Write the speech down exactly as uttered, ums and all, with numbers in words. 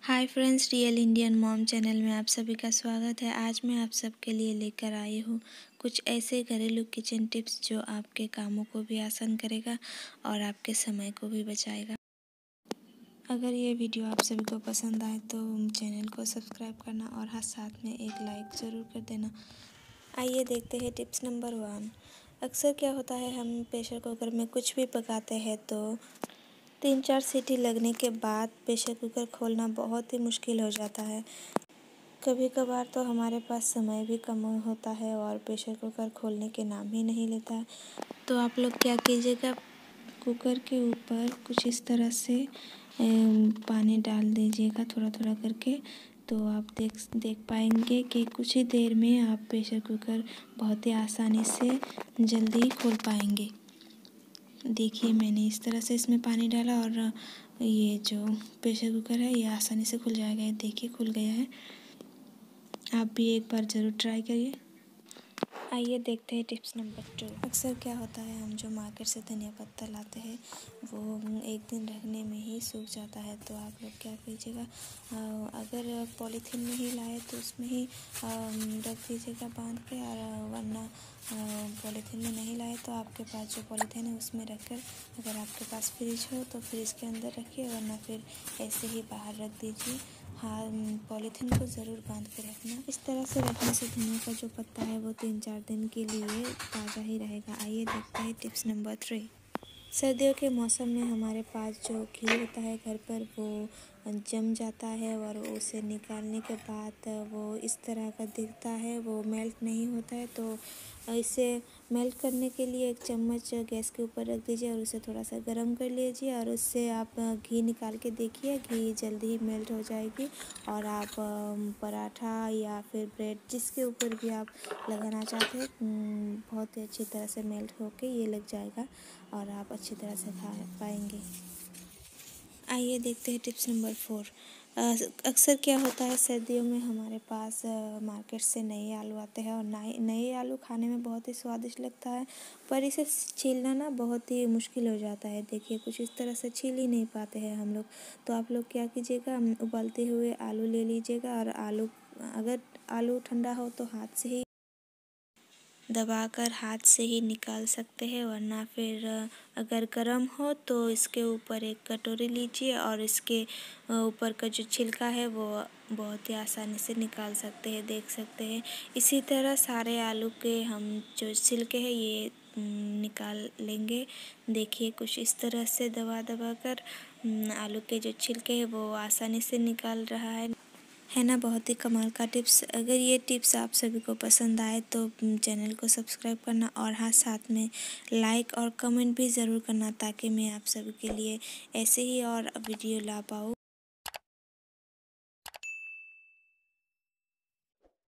हाय friends, real Indian mom channel में आप सभी का स्वागत है। आज मैं आप सबके लिए लेकर आई हूँ कुछ ऐसे घरेलू किचन टिप्स जो आपके कामों को भी आसान करेगा और आपके समय को भी बचाएगा। अगर ये वीडियो आप सभी को पसंद आए तो चैनल को सब्सक्राइब करना और हाँ साथ में एक लाइक ज़रूर कर देना। आइए देखते हैं टिप्स नंबर वन। अक्सर क्या होता है, हम प्रेशर कुकर में कुछ भी पकाते हैं तो तीन चार सीटी लगने के बाद प्रेशर कुकर खोलना बहुत ही मुश्किल हो जाता है। कभी कभार तो हमारे पास समय भी कम होता है और प्रेशर कुकर खोलने के नाम ही नहीं लेता है। तो आप लोग क्या कीजिएगा, कुकर के ऊपर कुछ इस तरह से पानी डाल दीजिएगा थोड़ा थोड़ा करके। तो आप देख देख पाएंगे कि कुछ ही देर में आप प्रेशर कुकर बहुत ही आसानी से जल्दी खोल पाएंगे। देखिए, मैंने इस तरह से इसमें पानी डाला और ये जो प्रेशर कुकर है ये आसानी से खुल जाएगा। देखिए खुल गया है। आप भी एक बार ज़रूर ट्राई करिए। आइए देखते हैं टिप्स नंबर टू। अक्सर क्या होता है, हम जो मार्केट से धनिया पत्ता लाते हैं वो एक दिन रखने में ही सूख जाता है। तो आप लोग क्या कीजिएगा, अगर पॉलीथीन में ही लाए तो उसमें ही रख दीजिएगा बांध के, और वरना पॉलीथीन में नहीं लाए तो आपके पास जो पॉलीथीन है उसमें रखकर, अगर आपके पास फ्रिज हो तो फ्रिज के अंदर रखिए, वरना फिर ऐसे ही बाहर रख दीजिए। हाँ, पॉलीथीन को ज़रूर बांध के रखना। इस तरह से रखने से धनिया का जो पत्ता है वो तीन चार दिन के लिए ताज़ा ही रहेगा। आइए देखते हैं टिप्स नंबर थ्री। सर्दियों के मौसम में हमारे पास जो घी होता है घर पर वो जम जाता है और उसे निकालने के बाद वो इस तरह का दिखता है, वो मेल्ट नहीं होता है। तो इसे मेल्ट करने के लिए एक चम्मच गैस के ऊपर रख दीजिए और उसे थोड़ा सा गर्म कर लीजिए और उससे आप घी निकाल के देखिए, घी जल्दी ही मेल्ट हो जाएगी और आप पराठा या फिर ब्रेड जिसके ऊपर भी आप लगाना चाहते हैं बहुत ही अच्छी तरह से मेल्ट होके ये लग जाएगा और आप अच्छी तरह से खा पाएंगे। आइए देखते हैं टिप्स नंबर फोर। अक्सर क्या होता है, सर्दियों में हमारे पास मार्केट से नए आलू आते हैं और नए नए आलू खाने में बहुत ही स्वादिष्ट लगता है, पर इसे छीलना ना बहुत ही मुश्किल हो जाता है। देखिए कुछ इस तरह से छील ही नहीं पाते हैं हम लोग। तो आप लोग क्या कीजिएगा, उबालते हुए आलू ले लीजिएगा और आलू अगर आलू ठंडा हो तो हाथ से ही दबाकर हाथ से ही निकाल सकते हैं, वरना फिर अगर गर्म हो तो इसके ऊपर एक कटोरी लीजिए और इसके ऊपर का जो छिलका है वो बहुत ही आसानी से निकाल सकते हैं, देख सकते हैं। इसी तरह सारे आलू के हम जो छिलके हैं ये निकाल लेंगे। देखिए कुछ इस तरह से दबा दबा कर आलू के जो छिलके हैं वो आसानी से निकाल रहा है है ना। बहुत ही कमाल का टिप्स। अगर ये टिप्स आप सभी को पसंद आए तो चैनल को सब्सक्राइब करना और हाँ साथ में लाइक और कमेंट भी ज़रूर करना, ताकि मैं आप सभी के लिए ऐसे ही और वीडियो ला पाऊँ।